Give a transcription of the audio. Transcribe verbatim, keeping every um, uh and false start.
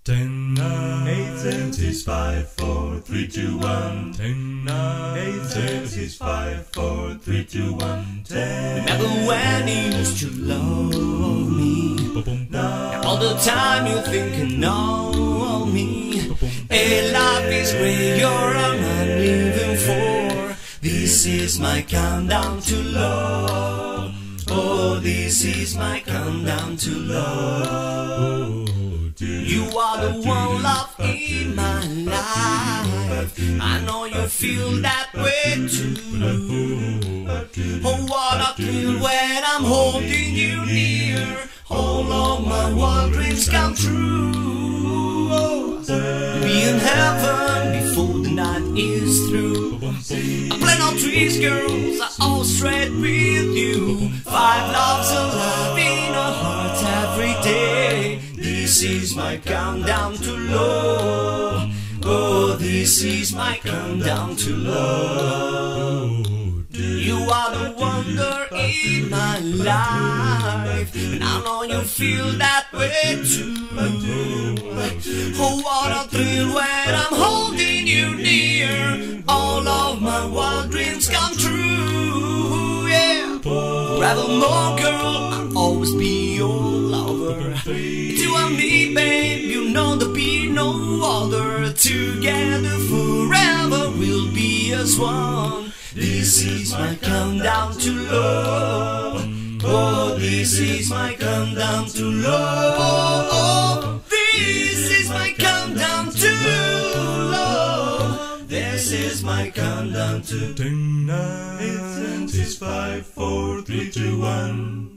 Ten, nine, eight, seven, six, five, four, three, two, one. Ten, nine, eight, seven, six, five, four, three, two, one. Ten. Remember when you used to love me? Now all the time you thinking of me. Hey, life is great, you're all I'm living for. This is my countdown to love. Oh, this is my countdown to love. You are the one love in my life. I know you feel that way too. Oh, what a thrill when I'm holding you near. All of my wild dreams come true. Oh, be in heaven before the night is through. I plan on trees, girls, I all straight with you. Five loves alive in our hearts every day. This is my countdown to love. Oh, this is my countdown to love. You are the wonder in my life, and I know you feel that way too. Oh, what a thrill when I'm holding you near. All of my wild dreams come true, yeah. Forevermore, girl, I'll always be your lover. You and me, babe, you know there'll be no other. Together forever we'll be as one. This is my countdown to love. Oh, this is my countdown to love. Oh, this is my countdown to love. This is my countdown to ten, nine, eight, seven, six, five, four, three, two, one.